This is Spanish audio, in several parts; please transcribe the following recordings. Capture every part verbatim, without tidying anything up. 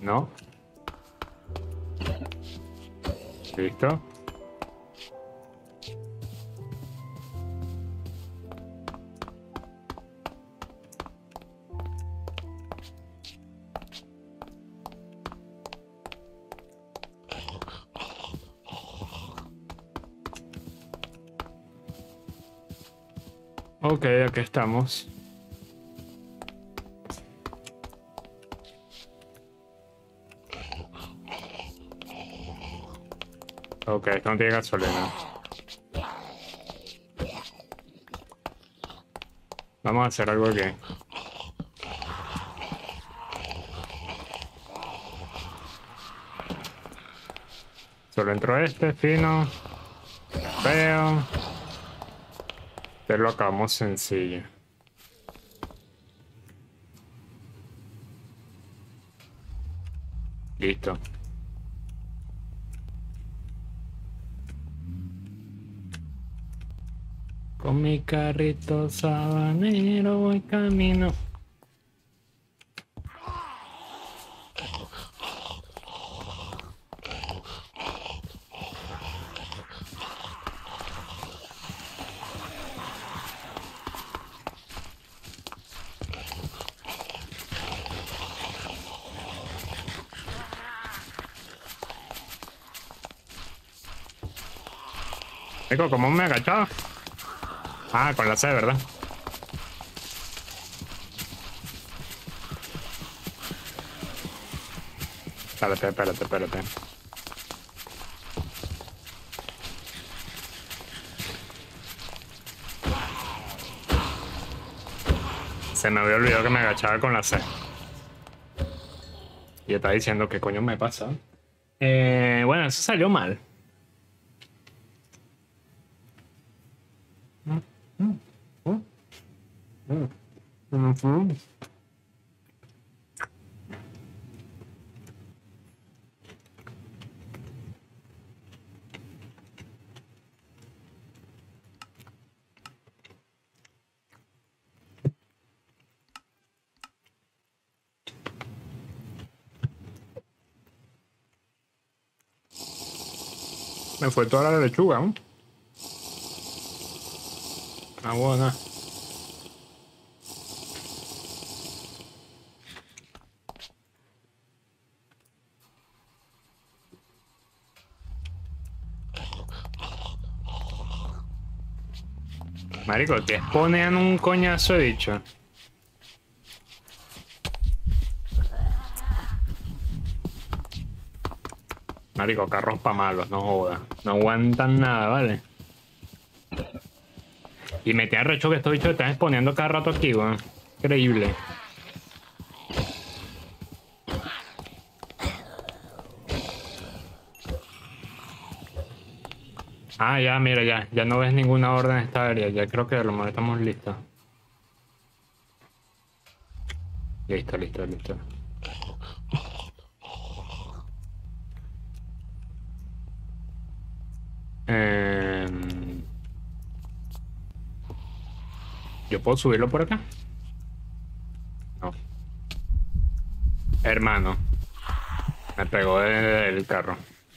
No. Listo. Ok, aquí estamos. Ok, esto no tiene gasolina. Vamos a hacer algo aquí. Solo entró este, fino. Feo. Te lo acabamos sencillo. Listo. Con mi carrito sabanero voy camino. Rico, ¿cómo me he agachado? Ah, con la C, ¿verdad? Espérate, espérate, espérate. Se me había olvidado que me agachaba con la C. Y está diciendo qué coño me pasa. Eh, bueno, eso salió mal. Me fue toda la lechuga, ¿no? Ah, bueno. Marico, te exponen un coñazo, he dicho. Marico, carros pa' malos, no jodas. No aguantan nada, ¿vale? Y me te arrecho que estos bichos están exponiendo cada rato aquí, weón. Increíble. Ah, ya, mira, ya. Ya no ves ninguna orden en esta área. Ya creo que a lo mejor estamos listos. Listo, listo, listo. Eh... ¿Yo puedo subirlo por acá? No. Hermano. Me pegó del carro.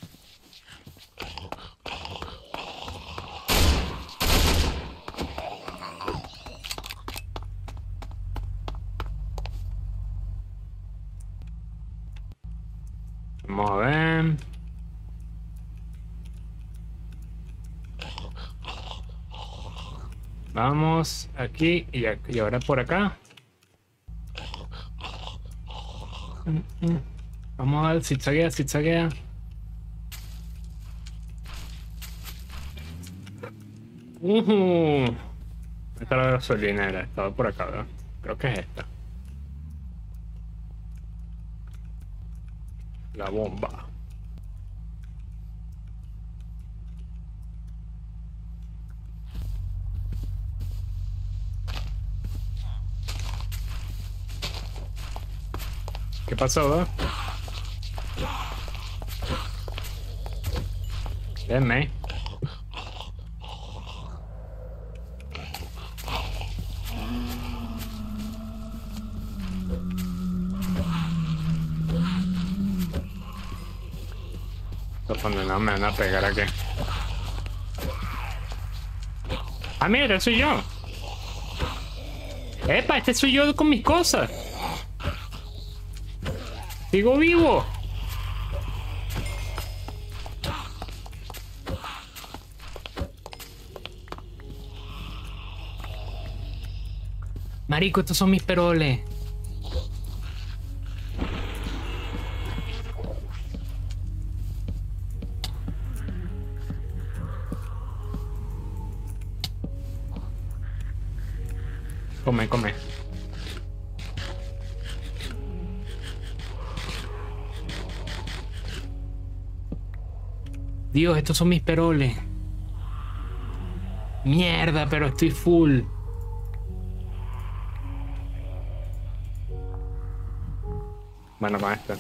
Vamos a ver. Vamos aquí y, aquí, y ahora por acá. Vamos a ver, zigzaguea, zigzaguea. Uh-huh. Esta es la gasolinera, estaba por acá, ¿verdad? Creo que es esta. La bomba. ¿Qué pasó, verdad? Denme. Condenado, me van a pegar aquí. Ah, mira, soy yo. Epa, este soy yo con mis cosas. Sigo vivo. Marico, estos son mis peroles. Come, come. Dios, estos son mis peroles. Mierda, pero estoy full. Bueno, con esto.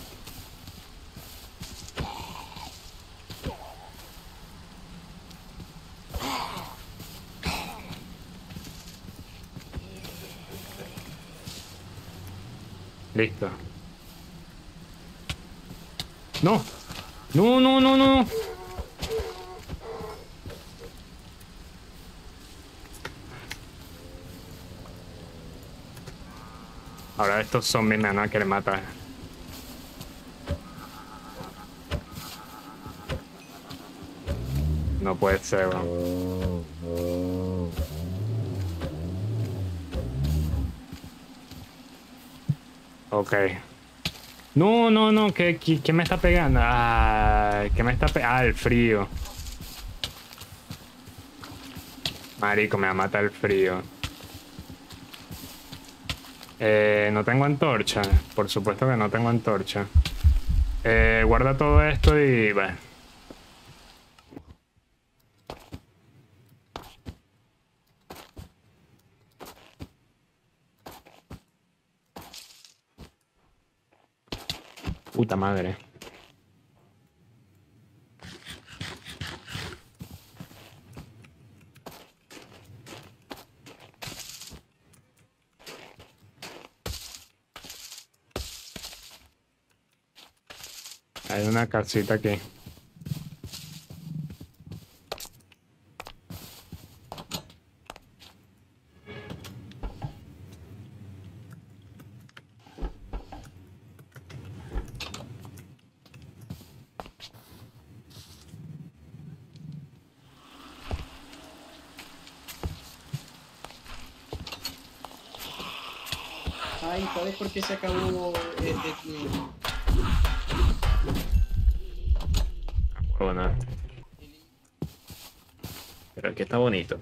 Listo. No. No, no, no, no. Ahora estos zombies me van a querer matar. No puede ser, bro. Ok. No, no, no. ¿Qué, qué, qué me está pegando? Ah, ¿qué me está pegando? Ah, el frío. Marico, me va a matar el frío. Eh, no tengo antorcha. Por supuesto que no tengo antorcha. Eh, guarda todo esto y... Bueno. Puta madre. Hay una casita aquí. Ay, ¿sabes por qué se acabó el de Bueno. Pero aquí está bonito.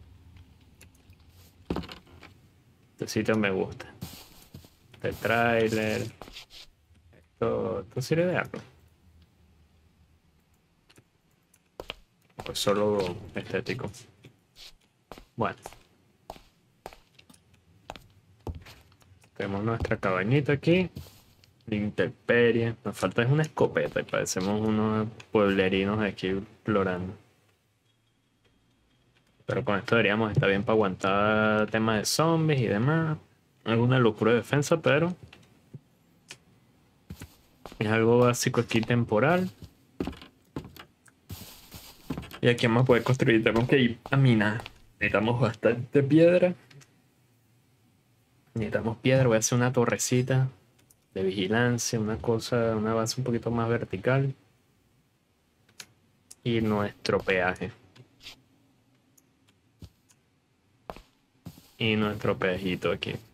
Este sitio me gusta. Este trailer. Esto, esto sirve de algo. Pues solo estético. Bueno. Tenemos nuestra cabañita aquí. Intemperie. Nos falta es una escopeta y parecemos unos pueblerinos aquí explorando. Pero con esto deberíamos estar bien para aguantar temas de zombies y demás. Alguna locura de defensa, pero es algo básico aquí temporal. Y aquí vamos a poder construir. Tenemos que ir a minar. Necesitamos bastante piedra. Necesitamos piedra. Voy a hacer una torrecita de vigilancia, una cosa, una base un poquito más vertical. Y nuestro peaje. Y nuestro peajito aquí.